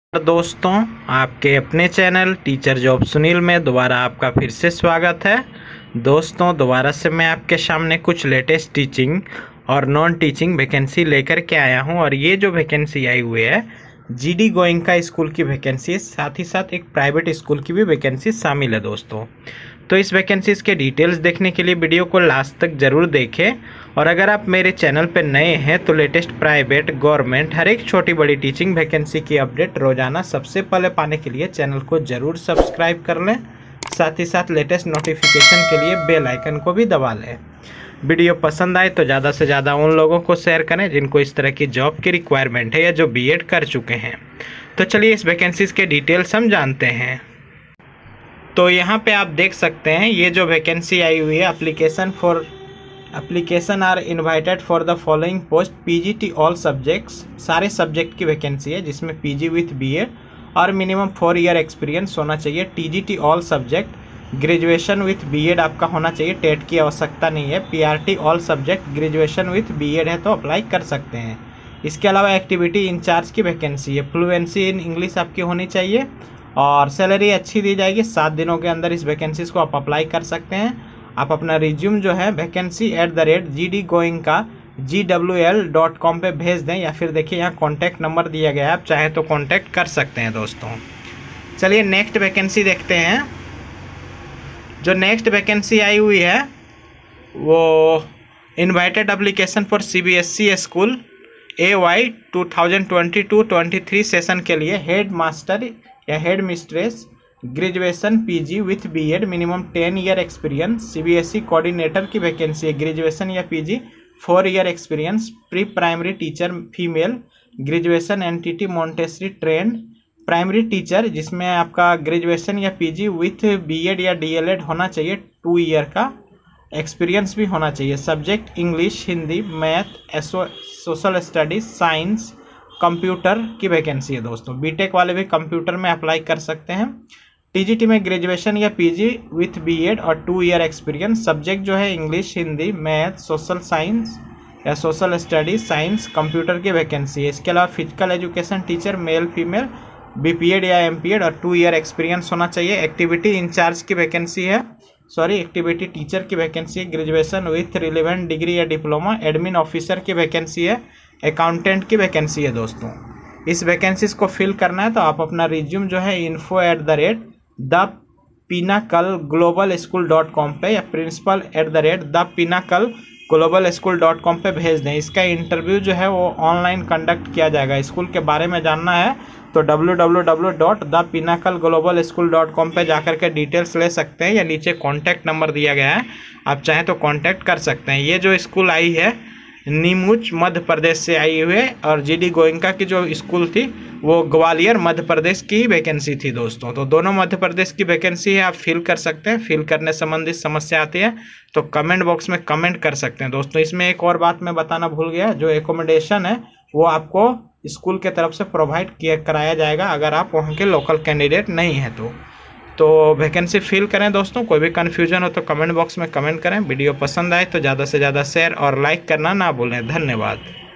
दोस्तों, आपके अपने चैनल टीचर जॉब सुनील में दोबारा आपका फिर से स्वागत है। दोस्तों, दोबारा से मैं आपके सामने कुछ लेटेस्ट टीचिंग और नॉन टीचिंग वैकेंसी लेकर के आया हूं। और ये जो वैकेंसी आई हुई है जीडी गोइंका स्कूल की वैकेंसी, साथ ही साथ एक प्राइवेट स्कूल की भी वैकेंसी शामिल है दोस्तों। तो इस वैकेंसीज़ के डिटेल्स देखने के लिए वीडियो को लास्ट तक ज़रूर देखें। और अगर आप मेरे चैनल पर नए हैं तो लेटेस्ट प्राइवेट, गवर्नमेंट, हर एक छोटी बड़ी टीचिंग वैकेंसी की अपडेट रोजाना सबसे पहले पाने के लिए चैनल को ज़रूर सब्सक्राइब कर लें। साथ ही साथ लेटेस्ट नोटिफिकेशन के लिए बेल आइकन को भी दबा लें। वीडियो पसंद आए तो ज़्यादा से ज़्यादा उन लोगों को शेयर करें जिनको इस तरह की जॉब की रिक्वायरमेंट है या जो बीएड कर चुके हैं। तो चलिए इस वैकेंसीज़ के डिटेल्स हम जानते हैं। तो यहाँ पे आप देख सकते हैं ये जो वैकेंसी आई हुई है, application are invited for the following post PGT all subjects, सारे सब्जेक्ट की वैकेंसी है जिसमें पीजी विथ बीएड और मिनिमम 4 ईयर एक्सपीरियंस होना चाहिए। TGT all subject, graduation with BEd आपका होना चाहिए, टेट की आवश्यकता नहीं है। PRT all subject, graduation with BEd है तो अप्लाई कर सकते हैं। इसके अलावा एक्टिविटी इंचार्ज की वैकेंसी है, फ्लुएंसी इन इंग्लिश आपकी होनी चाहिए और सैलरी अच्छी दी जाएगी। 7 दिनों के अंदर इस वैकेंसीज को आप अप्लाई कर सकते हैं। आप अपना रिज्यूम जो है vacancy@gdgoenka.gwl.com पे भेज दें या फिर देखिए यहाँ कॉन्टैक्ट नंबर दिया गया है, आप चाहे तो कॉन्टैक्ट कर सकते हैं दोस्तों। चलिए नेक्स्ट वैकेंसी देखते हैं। जो नेक्स्ट वैकेंसी आई हुई है वो invited application for CBSE school AY 2022-23 session के लिए हेड मास्टर या head mistress, graduation PG with BEd, minimum 10 year experience. CBSE coordinator की वैकेंसी है, ग्रेजुएशन या PG, 4 year experience. Pre primary teacher female, graduation NTT Montessori trained. Primary teacher जिसमें आपका graduation या PG with BEd या DElEd होना चाहिए, 2 year का एक्सपीरियंस भी होना चाहिए। Subject English, Hindi, math, social studies, science, computer की वैकेंसी है दोस्तों। बीटेक वाले भी कंप्यूटर में अप्लाई कर सकते हैं। टीजीटी में ग्रेजुएशन या पीजी विथ बीएड और 2 ईयर एक्सपीरियंस। सब्जेक्ट जो है English, Hindi, math, social science या सोशल स्टडीज, साइंस, कंप्यूटर की वैकेंसी है। इसके अलावा physical education teacher male female, BPEd या एमपीएड और 2 ईयर एक्सपीरियंस होना चाहिए। एक्टिविटी इंचार्ज की वैकेंसी है, एक्टिविटी टीचर की वैकेंसी है, ग्रेजुएशन विथ रिलेवेंट डिग्री या डिप्लोमा। एडमिन ऑफिसर की वैकेंसी है, अकाउंटेंट की वैकेंसी है दोस्तों। इस वैकेंसीज को फिल करना है तो आप अपना रिज्यूम जो है info@thepinacleglobalschool.com पे या principal@thepinacleglobalschool.com पे भेज दें। इसका इंटरव्यू जो है वो ऑनलाइन कंडक्ट किया जाएगा। स्कूल के बारे में जानना है तो www.thepinacleglobalschool.com पे जाकर के डिटेल्स ले सकते हैं या नीचे कॉन्टैक्ट नंबर दिया गया है, आप चाहें तो कॉन्टैक्ट कर सकते हैं। ये जो स्कूल आई है नीमुच मध्य प्रदेश से आई हुई है और जीडी गोइंका की जो स्कूल थी वो ग्वालियर मध्य प्रदेश की वैकेंसी थी दोस्तों। तो दोनों मध्य प्रदेश की वैकेंसी है, आप फिल कर सकते हैं। फिल करने संबंधित समस्या आती है तो कमेंट बॉक्स में कमेंट कर सकते हैं दोस्तों। इसमें एक और बात मैं बताना भूल गया, जो एकोमोडेशन है वो आपको स्कूल के तरफ से प्रोवाइड कराया जाएगा अगर आप वहाँ के लोकल कैंडिडेट नहीं हैं तो वैकेंसी फिल करें दोस्तों। कोई भी कन्फ्यूजन हो तो कमेंट बॉक्स में कमेंट करें। वीडियो पसंद आए तो ज़्यादा से ज़्यादा शेयर और लाइक करना ना भूलें। धन्यवाद।